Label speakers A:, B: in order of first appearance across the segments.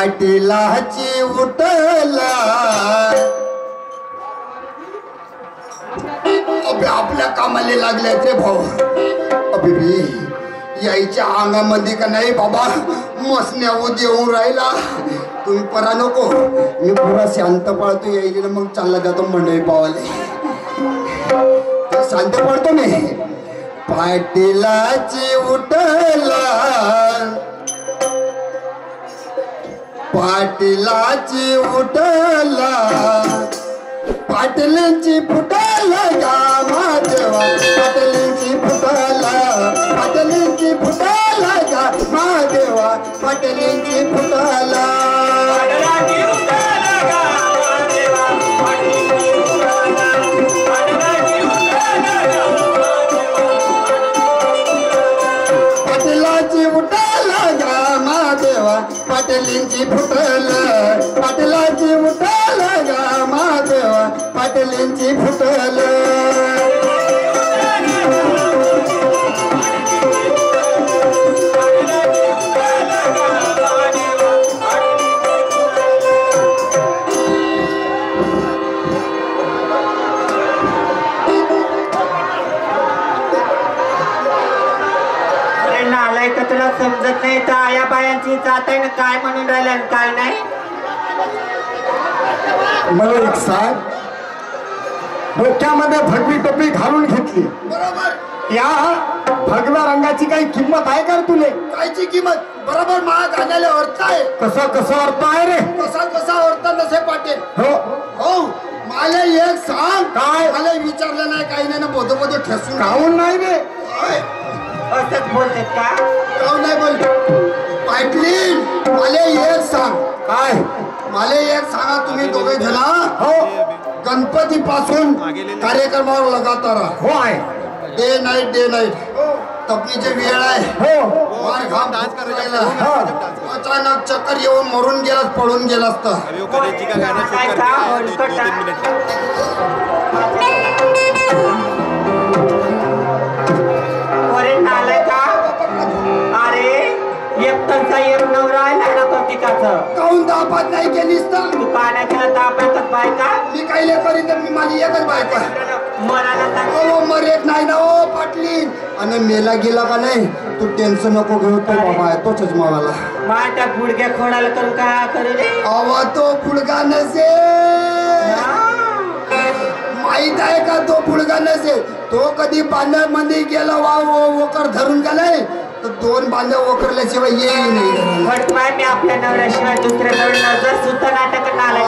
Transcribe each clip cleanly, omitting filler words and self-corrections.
A: पाटीलाची उठला अबे आपल्या कामाला लागल्यात रे भाऊ. अबे यायच्या अंगामध्ये का नाही बाबा मसण्या देऊन राहिला. तुम्ही परा नको मी पुरा शांत पळतो यायला मग चालला जातो मंडळी पावाले. शांत पळतो मी. पाटीलाची उठला पाटीलाची उठला पाटलींची फुटाला गामा देवा पाटलींची फुटाला पाटलींची फुटाला गामा देवा पाटलींची फुटाला पाटलाची उठाला गामा देवा पाटलींची फुटल पाटलाची उठाला गामा देवा पाटलींची फुटल
B: तुला समजत नाही तर आया बायांची जात आहे ना काय म्हणून राहिल्या काय नाही.
A: मला एक सांग डोक्यामध्ये भगवी टोपी घालून घेतली
C: बरोबर.
A: या भगव्या रंगाची काही किंमत आहे का तुले?
C: कायची किंमत बरोबर महाग घालायला अर्थ आहे.
A: कसं अर्थ आहे रे?
C: कसा अर्थ नसे पाटील.
A: हो
C: हो मला एक सांग.
A: काय?
C: मला विचारलं नाही काही नाही ना बोध ठेसून
A: काहून नाही रे?
B: असंच बोलतात का?
C: काहून नाही बोल पाटलीन मला एक सांग.
A: काय?
C: मला एक सांगा तुम्ही दोघे जण
A: हो
C: गणपती पासून कार्यक्रमावर लगातार
A: हो आहे.
C: डे नाईट तपणीची वेळ आहे.
A: हो
C: फार घाम करायला अचानक चक्कर येऊन मरून गेलास पळून गेलास तर
B: अरे एक तनचा एक नवरा आहे ना प्रत्येकाचं.
C: काहून दापात नाही केलीस तर
B: तू पाण्याच्या दापातच बायका
C: मी काही करीन तर मी माझी एकच बायका
B: मनाला सांग.
C: हो मरेत नाही ना ओ पाटलीन. आणि मेला गेला का नाही तू टेन्शन नको घेऊ. तो बाबा आहे तोच मला
B: माझ्या गुडघ्या खोडाला करून काय करू रे?
C: अवा तो पुडगा नसे माहित आहे का? तो पुडगा नसे तो कधी बांधामध्ये गेला वोकर धरून का नाही तर 2 बांधा वोकरल्याशिवाय येईल नाही.
B: म्हटवाय मी आपल्या नवऱ्याशिवाय दुसऱ्याकडे नजर सुद्धा नाटक आला.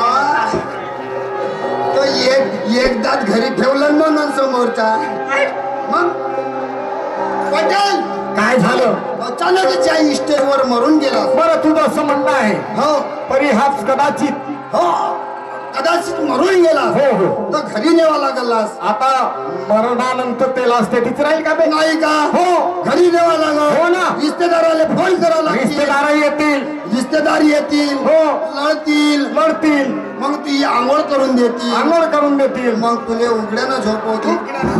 C: तो एक दात घरी ठेवलं म्हणून समोरचा मग पटेल
A: काय झालं?
C: अचानकच या स्टेजवर मरून गेला.
A: बरं तुझं असं म्हणणं आहे
C: हो
A: परिहास कदाचित
C: हो कदाचित मरून गेला
A: हो हो
C: तर घरी नेवा लागलास.
A: आता मरणानंतर ते लास्ट तीच राहील का बे?
C: नाही का?
A: हो
C: घरी नेवा लागल.
A: हो ना.
C: रिश्तेदाराला फोन करावा लागतील. रिश्तेदार येतील
A: हो
C: लढतील मग ती आंघोळ करून देतील मग तुले उघड्यानं झोपवतील.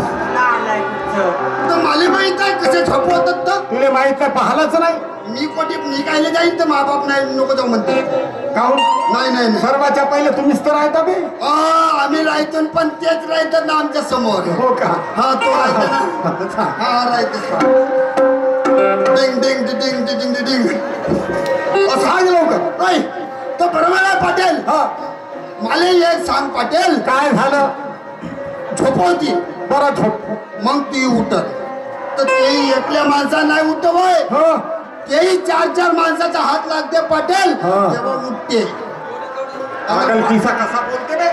C: तर मला माहित आहे कसे झोपवतात तर
A: तुला माहित नाही पाहायलाच नाही.
C: मी कायले जाईन तर मा बाप नाही नको जाऊ म्हणते.
A: काहून?
C: नाही
A: सर्वाच्या पहिले तुम्हीच तर राहता बे.
C: आम्ही राहतो पण तेच राहतात ना आमच्या समोर.
A: हो का?
C: हा तो राहतो ना. हा राहतो. डिंग डिंग डिंग डिंग डिंग सांग लवकर. नाही तर बरोबर आहे पाटील. हा मला एक सांग पाटील
A: काय झालं?
C: झोपवती
A: बरं झोप
C: मग ती उठत तर ते एकल्या माणसा नाही उठवय तेही 4 माणसाचा हात लागते पाटील तेव्हा उठते.
A: तिसा कसा बोलते रे?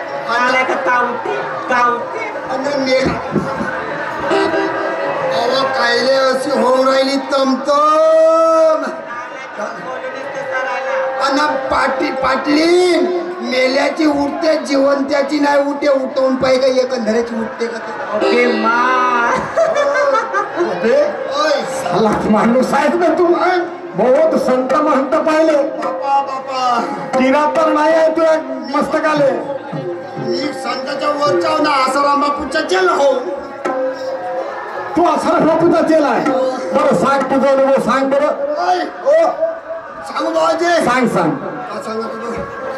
C: कायले अशी होऊन राहिली तमतम. पाटली मेल्याची उठते जिवंत्याची नाही उठे. उठवून पाहिजे का एकंदऱ्याची उठते का?
A: माणूस आहेत ना तू बहुत संत महंत पाहिले.
C: बापा
A: किरातर नाही आहे तू मस्तकाले.
C: मी संताच्या वरच्या ना आसाराम बापूच्या चेला हो.
A: तू आसाराम बापूचा चेला आहे. बरं सांग तुझं अनुभव सांग बरं.
C: सांगू बाबाजी
A: सांग. काय सांगत होतो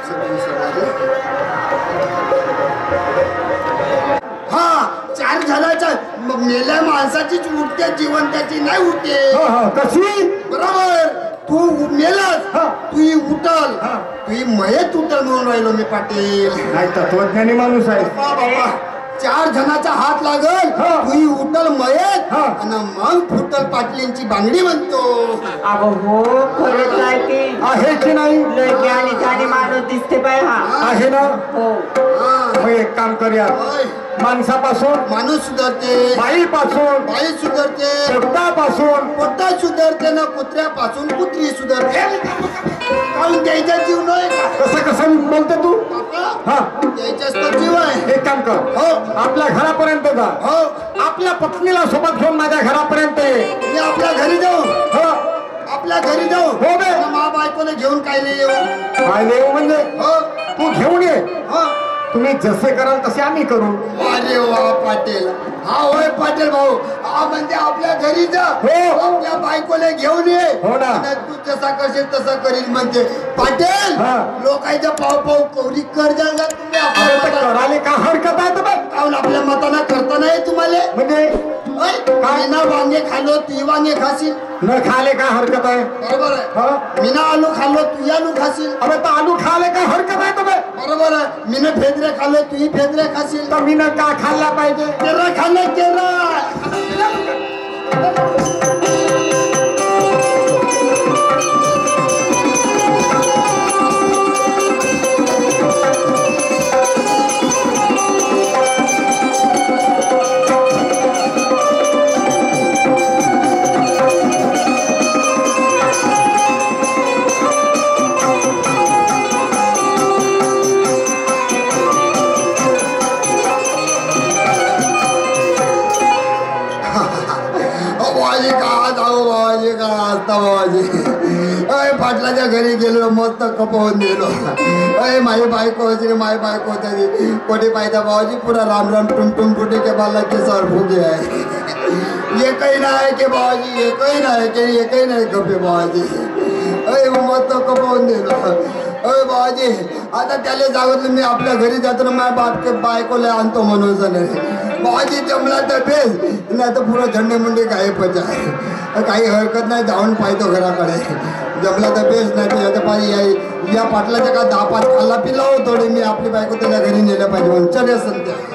A: हा 4 झाल्याच्या मेल्या माणसाचीच उठते जिवंताची नाही उठते
C: कशी
A: बरोबर तू मेलास तू उठल तू मयत उठल म्हणून राहिलो मी पाटील
C: नाही तत्वज्ञानी माणूस आहे
A: बाबा 4 जणाचा हात लागल तू उठल मयत आणि मग फुटल पाटलींची बांगडी म्हणतो
B: अगो हो खरंच आहे की
C: आहे की नाही
B: लय ज्ञानी जाणी माणूस दिसते बाय हा
C: आहे ना
B: हो
C: मग एक काम करूया माणसापासून
A: माणूस सुधारते
C: बाईपासून
A: बाई सुधारते
C: पोटापासून
A: पोटा सुधारते ना कुत्र्यापासून कुत्री सुधारते काऊन द्यायचा जीव नाही
C: कसं कसं बोलते तू हा
A: द्यायचाच तर जीव आहे
C: एक काम कर
A: हो
C: आपल्या घरापर्यंत जा
A: हो
C: आपल्या पत्नीला सोबत घेऊन माझ्या घरापर्यंत ये
A: मी आपल्या घरी जाऊ
C: हो
A: आपल्या घरी जाऊ
C: हो बे
A: मा बायकोला घेऊन काय नाही येऊ
C: काय येऊ म्हणजे
A: हो
C: तू घेऊन ये
A: हो
C: तुम्ही जसे कराल तसे आम्ही करू
A: अरे वा पाटील हा होय पाटील भाऊ हा म्हणजे आपल्या घरी जा
C: हो
A: आपल्या बायकोला घेऊन ये
C: हो ना
A: आणि तू जसा करशील तसा करील म्हणजे पाटील
C: हा.
A: लोकांच्या पाव पाव कवरी कर जा तुम्ही
C: अरे तर
A: आपल्या
C: कराले का हरकत आहे तर बघ
A: काऊन आपल्या मताना करता नाही तुम्हाला
C: म्हणजे
A: काय ना वांगे खाल्लो तू वांगे खाशील
C: न खाले का हरकत आहे
A: बरोबर आहे
C: हा
A: मीना आलू खाल्लो तू आलू खाशील
C: अरे तर आलू खाले का हरकत आहे तर बघ
A: बरोबर आहे मीनं फेदरे खाल्लो तू फेदरे खाशील
C: तर मी न का खाल्ला पाहिजे
A: केरा खाल्लं केरा पाटलाच्या घरी गेलो मस्त कपवून दिलो अय माझी बायको होती माझी बायको होती कोटी पाहिजे बाबाजी पुरा राम राम टुमटुम फुटे के बाला के सर फुगे आहे एकही नाही के बाबाजी एकही नाही कपे बाबाजी अय मस्त कपवून दिलो अय बाबाजी आता त्याला जागतलं मी आपल्या घरी जातो ना माझ्या बायकोला आणतो म्हणून बाबाजी जमला तर बेस नाही तर पुरा झंडे मुंडे गायबच आहे काही हरकत नाही जाऊन पाहतो घराकडे जमला तर बेस नाही तर आता पाहिजे या पाटलाच्या का 10-5 खाल्ला पिला हो थोडी मी आपली बायको त्याच्या घरी नेल्या पाहिजे म्हणून चल संत्या